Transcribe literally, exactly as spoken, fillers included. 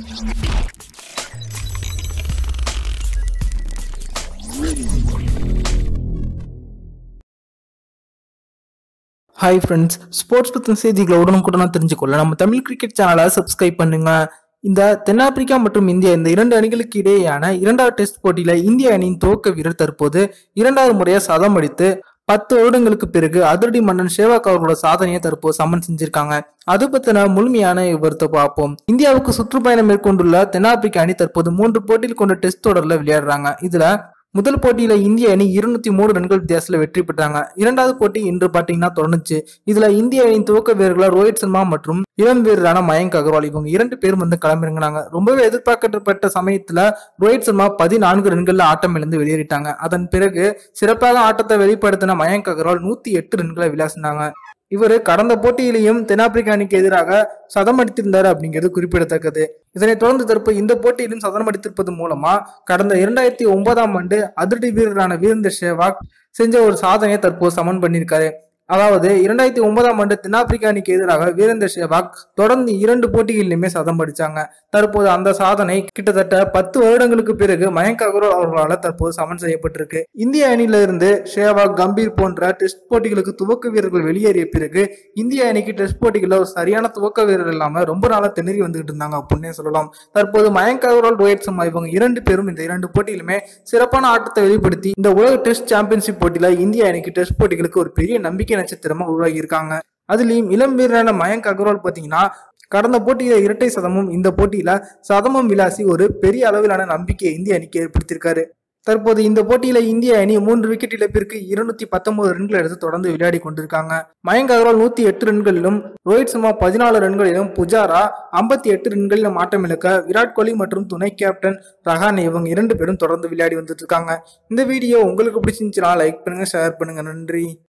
Hi friends, sports பத்தின செய்திகளை உடனுக்குடனா தெரிஞ்சுக்கொள்ள நம்ம தமிழ் கிரிக்கெட் சேனலை சப்ஸ்கிரைப் பண்ணுங்க. இந்த தென்னாப்பிரிக்கா மற்றும் இந்தியா இந்த இரண்டு அணிகளுக்கு இடையேயான இரண்டாவது டெஸ்ட் போட்டியில இந்திய அணியின் துவக்க வீரர் தற்போது இரண்டாவது முறையா சதம் அடித்து பத்து வருடங்களுக்கு பிறகு அதிரடி மன்னன் சேவாக் அவர்களோட சாதனையை தற்போது சமன் செஞ்சிருக்காங்க. அது பத்தின முழுமையான விவரத்தை பார்ப்போம். இந்தியாவுக்கு சுற்றுப்பயணம் மேற்கொண்டுள்ள தென்னாப்பிரிக்க அணி தற்போது மூன்று போட்டியில் கொண்ட டெஸ்ட் தொடர்ல விளையாடுறாங்க. இதுல முதல் போட்டியில இந்திய அணி இருநூத்தி மூணு ரன்கள் வித்தியாசத்துல வெற்றி பெற்றாங்க. இரண்டாவது போட்டி இன்று பாத்தீங்கன்னா தொடர்ந்துச்சு. இதுல இந்திய அணியின் துவக்க வீரர்களா ரோஹித் சர்மா மற்றும் இளம் வீரரான மயங்க் அகர்வால் இவங்க இரண்டு பேரும் வந்து களமிறங்கினாங்க. ரொம்பவே எதிர்பார்க்கப்பட்ட சமயத்துல ரோஹித் சர்மா பதினான்கு ரன்கள்ல ஆட்டம் இழந்து வெளியேறிட்டாங்க. அதன் பிறகு சிறப்பாக ஆட்டத்தை வெளிப்படுத்தின மயங்க் அகர்வால் நூத்தி எட்டு ரன்களை விளாசினாங்க. இவர் கடந்த போட்டியிலையும் தென்னாப்பிரிக்க அணிக்கு எதிராக சதம் அடித்திருந்தாரு அப்படிங்கிறது குறிப்பிடத்தக்கது. இதனைத் தொடர்ந்து தற்போது இந்த போட்டியிலும் சதம் அடித்திருப்பது மூலமா கடந்த இரண்டாயிரத்தி ஒன்பதாம் ஆண்டு அதிரடி வீரரான வீரேந்தர் சேவாக் செஞ்ச ஒரு சாதனையை தற்போது சமன் பண்ணியிருக்காரு. அதாவது இரண்டாயிரத்தி ஒன்பதாம் ஆண்டு தென்னாப்பிரிக்க அணிக்கு எதிராக வீரேந்தர் சேவாக் தொடர்ந்து இரண்டு போட்டிகளிலுமே சதம் அடிச்சாங்க. தற்போது அந்த சாதனை கிட்டத்தட்ட பத்து வருடங்களுக்கு பிறகு மயங்க் அகர்வால் அவர்களால் தற்போது சமன் செய்யப்பட்டிருக்கு. இந்திய அணியில இருந்து சேவாக், கம்பீர் போன்ற டெஸ்ட் போட்டிகளுக்கு துவக்க வீரர்கள் வெளியேறிய பிறகு இந்திய அணிக்கு டெஸ்ட் போட்டிகளில் ஒரு சரியான துவக்க வீரர் இல்லாம ரொம்ப நாளா திணறி வந்துகிட்டு இருந்தாங்க அப்படின்னே சொல்லலாம். தற்போது மயங்க் அகர்வால், ரோஹித் சர்மா இவங்க இரண்டு பேரும் இந்த இரண்டு போட்டியிலுமே சிறப்பான ஆட்டத்தை வெளிப்படுத்தி இந்த உலக டெஸ்ட் சாம்பியன்ஷிப் போட்டியில இந்திய அணிக்கு டெஸ்ட் போட்டிகளுக்கு ஒரு பெரிய நம்பிக்கை நட்சத்திரமா உருவாகி இருக்காங்க. அதுலயும் இளம் வீரரான மயங்க் அகர்வால் பாத்தீங்கன்னா கடந்த போட்டியில இரட்டை சதமும் இந்த போட்டியில சதமும் விளாசி ஒரு பெரிய அளவிலான நம்பிக்கையை இந்திய அணிக்கு ஏற்படுத்தியிருக்காரு. தற்போது இந்த போட்டியில இந்திய அணி மூன்று விக்கெட் இழப்பிற்கு இருநூத்தி பத்தொன்பது ரன்கள் எடுத்து தொடர்ந்து விளையாடி கொண்டிருக்காங்க. மயங்க் அகர்வால் நூத்தி எட்டு ரன்களிலும், ரோஹித் சர்மா பதினாலு ரன்களிலும், புஜாரா ஐம்பத்தி எட்டு ரன்களிலும் ஆட்டம் இழக்க விராட் கோலி மற்றும் துணை கேப்டன் ரஹானே இவங்க இரண்டு பேரும் தொடர்ந்து விளையாடி வந்துட்டு இருக்காங்க. இந்த வீடியோ உங்களுக்கு பிடிச்சிருந்துச்சுன்னா லைக் பண்ணுங்க, ஷேர் பண்ணுங்க. நன்றி.